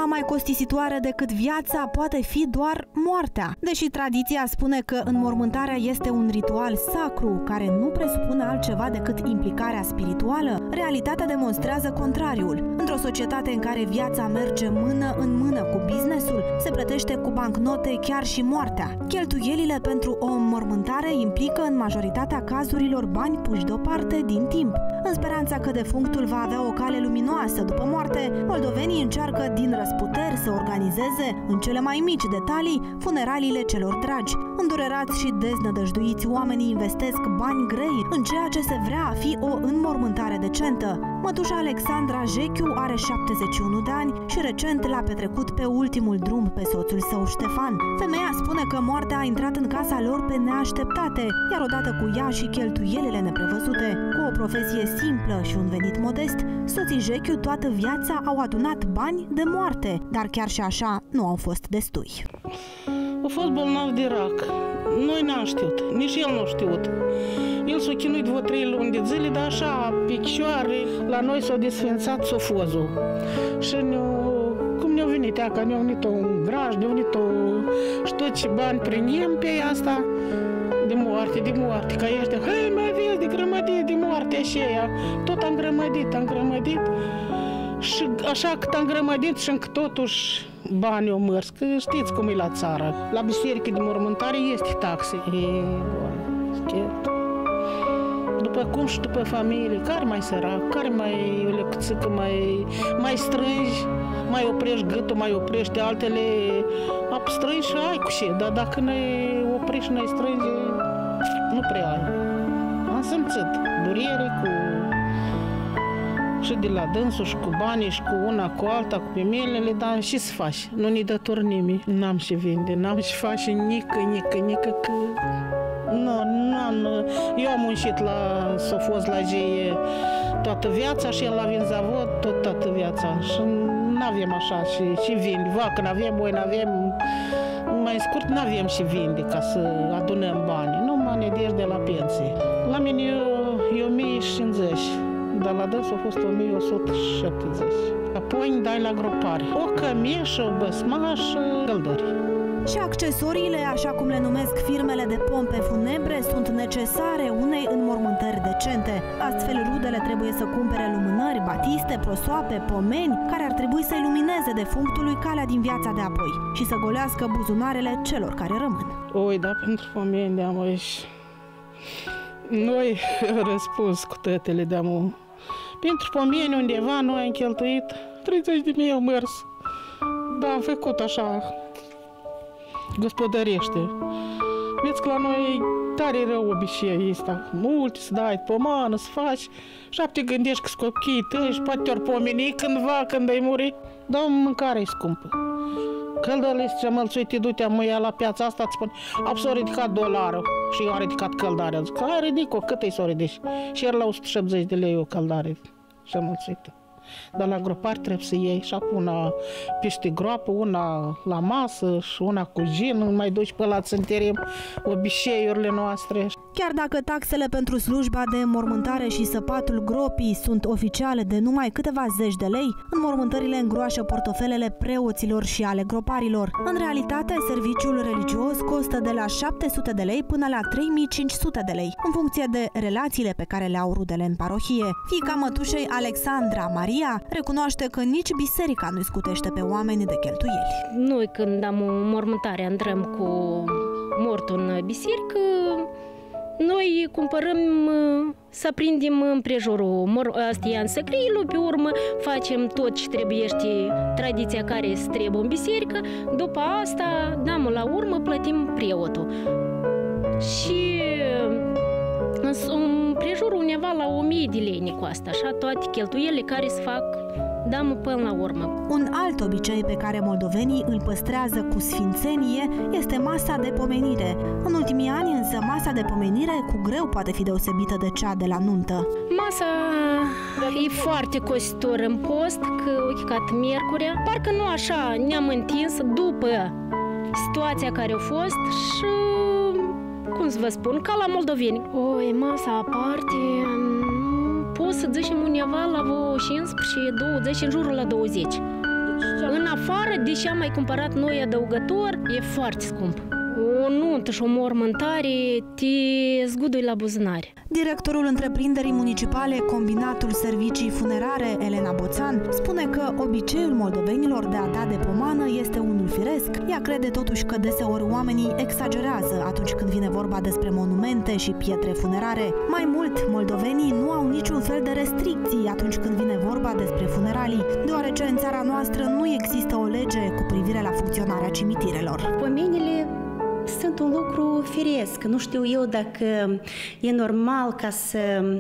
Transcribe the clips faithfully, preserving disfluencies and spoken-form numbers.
Ceva mai costisitoare decât viața poate fi doar moartea. Deși tradiția spune că înmormântarea este un ritual sacru care nu presupune altceva decât implicarea spirituală, realitatea demonstrează contrariul. Într-o societate în care viața merge mână în mână cu businessul, se plătește cu bancnote chiar și moartea. Cheltuielile pentru o înmormântare implică în majoritatea cazurilor bani puși deoparte din timp. În speranța că defunctul va avea o cale luminoasă după moarte, moldovenii încearcă din răsputeri să organizeze, în cele mai mici detalii, funeraliile celor dragi. Îndurerați și deznădăjduiți, oamenii investesc bani grei în ceea ce se vrea a fi o înmormântare decentă. Mătușa Alexandra Jechiu are șaptezeci și unu de ani și recent l-a petrecut pe ultimul drum pe soțul său Ștefan. Femeia spune că moartea a intrat în casa lor pe neașteptate, iar odată cu ea și cheltuielile neprevăzute. Cu o profesie simplă și un venit modest, soții Jechiu toată viața au adunat bani de moarte, dar chiar și așa nu au fost destui. A fost bolnav de rac. Noi n-am știut, nici el nu știut. El s-a chinuit vreo trei luni de zile, dar așa, picioare, la noi s-a desfințat sofozul. Și cum ne-a venit ea, că ne-a venit un graj, ne-a venit o... și tot ce bani prindem pe asta, de moarte, de moarte, ca ăștia, hei, mai vezi, de grămădit, de moarte, așa ea. Tot am grămădit, am grămădit. Și așa cât am grămădit și încă totuși banii au mers, că știți cum e la țară. La biserică de mormântare este taxe. E, bun, după cum și după familie, care mai sărac, care mai o lecățică, mai, mai strângi, mai oprești gâtul, mai oprești altele, ap strângi și ai cu ce, dar dacă ne oprești și ne strângi, nu prea ai. Am simțit durere cu... și de la dânsul și cu banii și cu una, cu alta, cu pimelele, dar și să faci. Nu ne dător nimeni. N-am și vinde, n-am și face nică, nică, nică, că... Nu, n-am... Eu am muncit la sofoz, la geie toată viața și el la vinzavod tot toată viața. Și n-avem așa și, și vinde. Va, când avem boi, n-avem... Mai scurt, n-avem și vinde ca să adunăm bani. Nu mă nedezi de la pensie. La mine e o mie cincizeci. Dar la dânsul a fost o mie o sută șaptezeci. Apoi îmi dai la gropare. O cămeșă, o băsmașă, căldări. Și accesoriile, așa cum le numesc firmele de pompe funebre, sunt necesare unei înmormântări decente. Astfel, rudele trebuie să cumpere lumânări, batiste, prosoape, pomeni, care ar trebui să ilumineze defunctului calea din viața de apoi și să golească buzunarele celor care rămân. Oi, da, pentru pomeni de-am aici. Noi răspuns cu tătele de-am. Pentru pomeni undeva noi am cheltuit treizeci de mii au mers. Da, am făcut așa gospodărește. Vezi că la noi tare rău obicei ăsta. Multe să dai pomană, să faci. Și te gândești că-s copiii tăi și poate te-or pomeni cândva, când ai muri. Dar mâncarea e scumpă. Căldările zice, mălțuite, du-te mâia la piața asta, îți spune, ab s-a ridicat dolarul și eu am ridicat căldarea. Zic, hai, ridic-o, cât îi s-o ridici? Și era la o sută șaptezeci de lei o căldare și am mălțuită. Dar la gropari trebuie să iei și una pește groapă, una la masă și una cu gin, nu mai duci pe la țânterim obiceiurile noastre. Chiar dacă taxele pentru slujba de înmormântare și săpatul gropii sunt oficiale de numai câteva zeci de lei, înmormântările îngroașă portofelele preoților și ale groparilor. În realitate, serviciul religios costă de la șapte sute de lei până la trei mii cinci sute de lei, în funcție de relațiile pe care le au rudele în parohie. Fiica mătușei Alexandra, Maria, recunoaște că nici biserica nu-i scutește pe oameni de cheltuieli. Noi, când am o mormântare, intrăm cu mortul în biserică, noi cumpărăm să prindem împrejurul astea în săcriilor, pe urmă facem tot ce trebuiește, tradiția care se trebuie în biserică, după asta, dăm la urmă, plătim preotul. Și în împrejurul undeva la o mie de lei cu asta, așa, toate cheltuielile care se fac, dăm până la urmă. Un alt obicei pe care moldovenii îl păstrează cu sfințenie este masa de pomenire. În ultimii ani însă masa de pomenire cu greu poate fi deosebită de cea de la nuntă. Masa e foarte cositor în post, că a chicat miercurea. Parcă nu așa ne-am întins după situația care a fost și, cum să vă spun, ca la moldoveni. O, masa aparte, poți să zicem undeva la vreo cincisprezece douăzeci, în jurul la douăzeci. În afară, deși am mai cumpărat noi adăugător, e foarte scump. O nuntă și o mormântare te zgudui la buzunar. Directorul întreprinderii municipale Combinatul Servicii Funerare, Elena Boțan, spune că obiceiul moldovenilor de a da de pomană este unul firesc. Ea crede totuși că deseori oamenii exagerează atunci când vine vorba despre monumente și pietre funerare. Mai mult, moldovenii nu au niciun fel de restricții atunci când vine vorba despre funeralii, deoarece în țara noastră nu există o lege cu privire la funcționarea cimitirelor. Pomenile sunt un lucru firesc. Nu știu eu dacă e normal ca să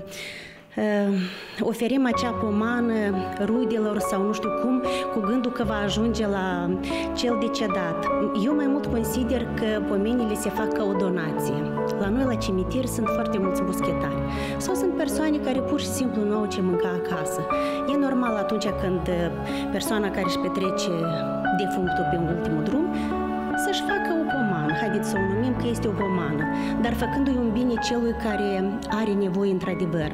uh, oferim acea pomană rudelor sau nu știu cum, cu gândul că va ajunge la cel decedat. Eu mai mult consider că pomenile se fac ca o donație. La noi, la cimitir, sunt foarte mulți buschetari. Sau sunt persoane care pur și simplu nu au ce mânca acasă. E normal atunci când persoana care își petrece defunctul pe ultimul drum să-și facă o pomană, haideți să o numim că este o pomană, dar făcându-i un bine celui care are nevoie într-adevăr.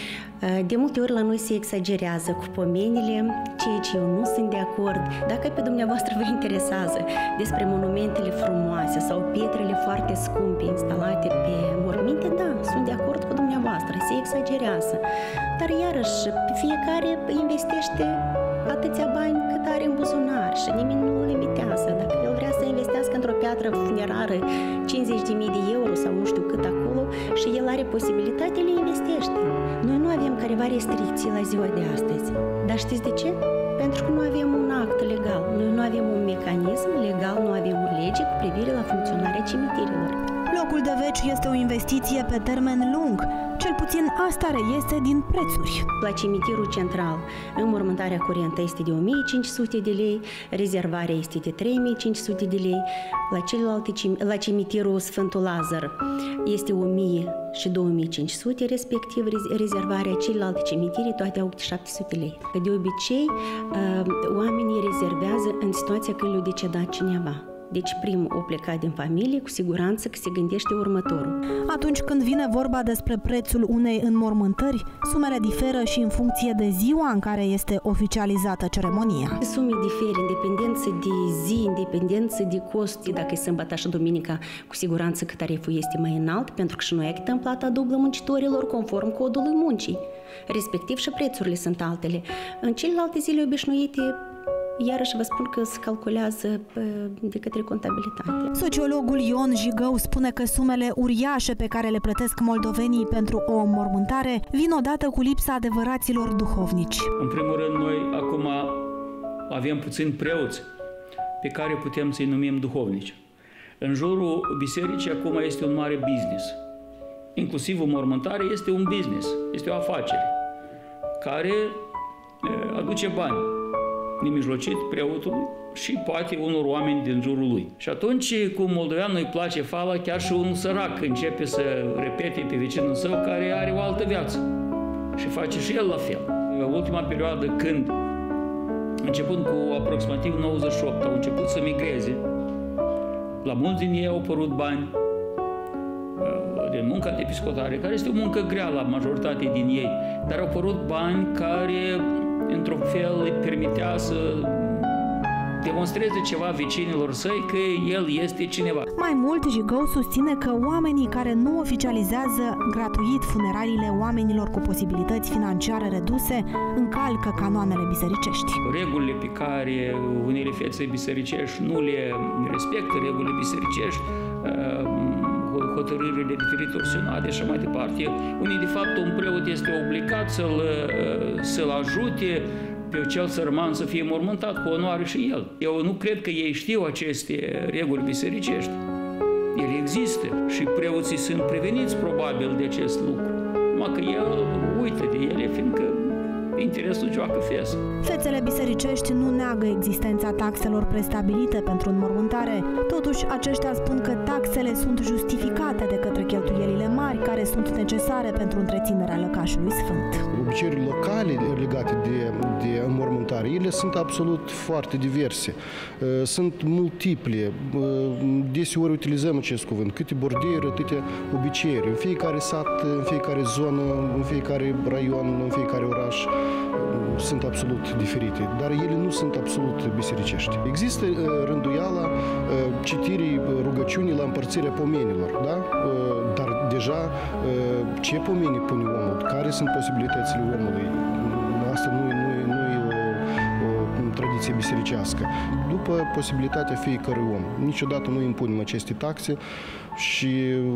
De multe ori la noi se exagerează cu pomenile, ceea ce eu nu sunt de acord. Dacă pe dumneavoastră vă interesează despre monumentele frumoase sau pietrele foarte scumpe instalate pe morminte, da, sunt de acord cu dumneavoastră, se exagerează. Dar iarăși, fiecare investește atâția bani cât are în buzunar și nimeni nu îl limitează. Dacă el vrea să investească într-o piatră funerară cincizeci de mii de euro sau nu știu cât acolo și el are posibilitate, le investește. Noi nu avem careva restricții la ziua de astăzi. Dar știți de ce? Pentru că nu avem un act legal. Noi nu avem un mecanism legal, nu avem o lege cu privire la funcționarea cimitirilor. Locul de veci este o investiție pe termen lung. Cel puțin asta reiese din prețuri. La cimitirul central, înmormântarea curentă este de o mie cinci sute de lei, rezervarea este de trei mii cinci sute de lei, la celelalte, la cimitirul Sfântul Lazar este o mie și două mii cinci sute, respectiv rezervarea celelalte cimitiri, toate au șapte sute lei. De obicei, oamenii rezervează în situația când le-a decedat cineva. Deci primul o pleca din familie, cu siguranță că se gândește următorul. Atunci când vine vorba despre prețul unei înmormântări, sumele diferă și în funcție de ziua în care este oficializată ceremonia. Sume diferă în dependență de zi, în dependență de cost. Dacă e sâmbătă și duminica, cu siguranță că tariful este mai înalt, pentru că și noi achităm plata dublă muncitorilor conform codului muncii. Respectiv și prețurile sunt altele. În celelalte zile obișnuite, iarăși vă spun că se calculează de către contabilitate. Sociologul Ion Jigău spune că sumele uriașe pe care le plătesc moldovenii pentru o înmormântare vin odată cu lipsa adevăraților duhovnici. În primul rând, noi acum avem puțini preoți pe care putem să-i numim duhovnici. În jurul bisericii acum este un mare business. Inclusiv înmormântarea este un business, este o afacere care aduce bani nemijlocit preotului și poate unor oameni din jurul lui. Și atunci, cum moldoveanul îi place fala, chiar și un sărac începe să repete pe vecinul său care are o altă viață și face și el la fel. În ultima perioadă, când, începând cu aproximativ nouăzeci și opt, au început să migreze, la mulți din ei au apărut bani din munca de piscotare, care este o muncă grea la majoritate din ei, dar au apărut bani care într-un fel îi permitea să demonstreze ceva vecinilor săi că el este cineva. Mai mult, Jigău susține că oamenii care nu oficializează gratuit funeraliile oamenilor cu posibilități financiare reduse încalcă canoanele bisericești. Regulile pe care unele fețe bisericești nu le respectă, regulile bisericești, hotărârile de diferite sinode și mai departe, unii de fapt un preot este obligat să-l, să-l ajute pe cel sărman să fie mormântat cu onoare și el. Eu nu cred că ei știu aceste reguli bisericești. Ele există și preoții sunt preveniți probabil de acest lucru. Numai că el uită de ele, fiindcă interesul joacă fes. Fețele bisericești nu neagă existența taxelor prestabilite pentru înmormântare. Totuși, aceștia spun că taxele sunt justificate de către cheltuielile mari care sunt necesare pentru întreținerea lăcașului sfânt. Obiceiurile locale legate de, de înmormântare, ele sunt absolut foarte diverse. Sunt multiple. Deseori utilizăm acest cuvânt. Câte bordiere, atâtea obiceiuri. În fiecare sat, în fiecare zonă, în fiecare raion, în fiecare oraș sunt absolut diferite, dar ele nu sunt absolut bisericești. Există rânduiala citirii rugăciunii la împărțirea pomenilor, da? Dar deja ce pomeni pune omul, care sunt posibilitățile omului, asta nu, nu, nu e o, o tradiție bisericească. După posibilitatea fiecărui om. Niciodată nu impunem aceste taxe și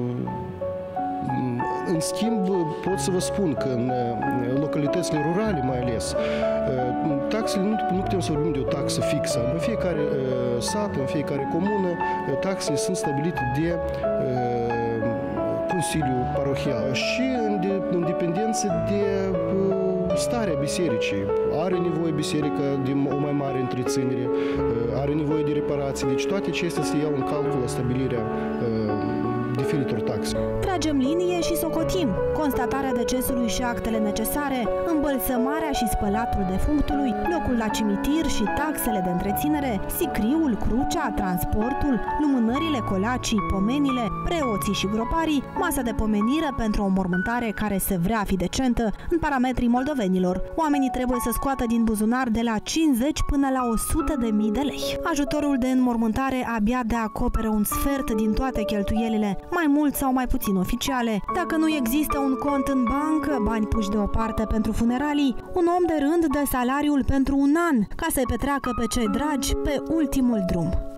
în schimb, pot să vă spun că în localitățile rurale, mai ales, taxele, nu, nu putem să vorbim de o taxă fixă. În fiecare sat, în fiecare comună, taxele sunt stabilite de Consiliul Parohial și în, de, în dependență de starea bisericii. Are nevoie biserica de o mai mare întreținere, are nevoie de reparații, deci toate acestea se iau în calcul la stabilirea diferitor taxe. Tragem linie și socotim. Constatarea decesului și actele necesare, îmbălsămarea și spălatul defunctului, locul la cimitir și taxele de întreținere, sicriul, crucea, transportul, lumânările, colacii, pomenile, preoții și groparii, masa de pomenire pentru o mormântare care se vrea a fi decentă în parametrii moldovenilor. Oamenii trebuie să scoată din buzunar de la cincizeci până la o sută de mii de lei. Ajutorul de înmormântare abia de acoperă un sfert din toate cheltuielile, mai mult sau mai puțin oficiale. Dacă nu există un cont în bancă, bani puși deoparte pentru funeralii, un om de rând dă salariul pentru un an ca să-i petreacă pe cei dragi pe ultimul drum.